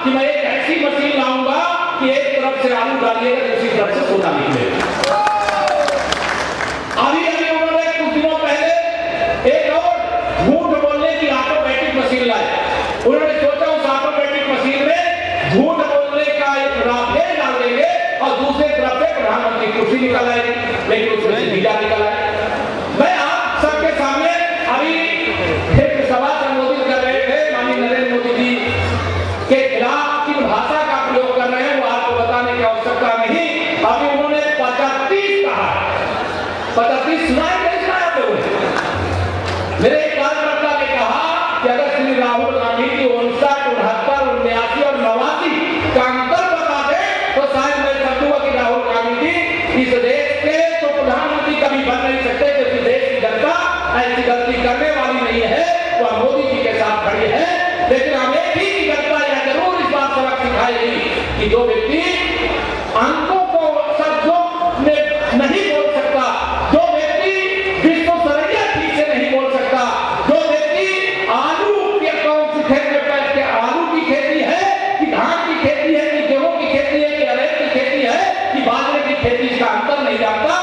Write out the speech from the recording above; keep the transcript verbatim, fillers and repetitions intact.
कि मैं एक ऐसी मशीन लाऊंगा कि एक तरफ से आलू डालिएगा दूसरी तरफ से सोना निकलेगा। अभी अभी उन्होंने कुछ दिनों पहले एक और झूठ बोलने की ऑटोमेटिक मशीन लाई। उन्होंने सोचा उस ऑटोमेटिक मशीन में झूठ बोलने का एक राफेल डाल देंगे और दूसरे तरफ से प्रधानमंत्री कुर्सी निकाल आएगी, लेकिन उसमें से वीजा निकल आए। मैं आप सबके सामने अभी एक सभा संबोधित कर रहे थे, माननीय नरेंद्र मोदी जी के खिलाफ किन भाषा का प्रयोग कर रहे हैं वो आपको बताने की आवश्यकता नहीं। अभी उन्होंने पचातीस कहा, पचातीस सुनाए नहीं सुनाए आप लोगों ने? मेरे एक कार्यकर्ता ने कहा कि अगर श्री राहुल गांधी की उनसठ उनहत्तर उन्यासी और नवासी का अंतर बता दे तो शायद मैं समझूंगा कि राहुल गांधी जी इस देश के तो प्रधानमंत्री कभी बन नहीं सकते, क्योंकि देश की जनता ऐसी गलती करने वाली नहीं है, वह मोदी जी के साथ खड़ी है। लेकिन हमें भी जनता यह जरूर इस बात सबक सिखाएगी कि जो व्यक्ति अंकों को शब्दों में नहीं बोल सकता, जो व्यक्ति विश्व सरैया ठीक से नहीं बोल सकता, जो व्यक्ति आलू के कौन सी खेत में बैठ के आलू की खेती है कि धान की खेती है कि गेहूं की खेती है कि अरहर की खेती है कि बाजरे की खेती, इसका अंतर नहीं जानता,